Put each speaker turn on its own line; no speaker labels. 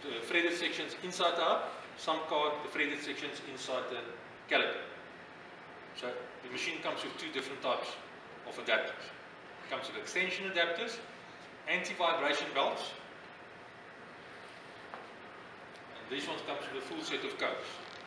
threaded sections inside the hub, some car, the threaded sections inside the caliper. So the machine comes with two different types of adapters. It comes with extension adapters, anti-vibration belts, and this one comes with a full set of codes.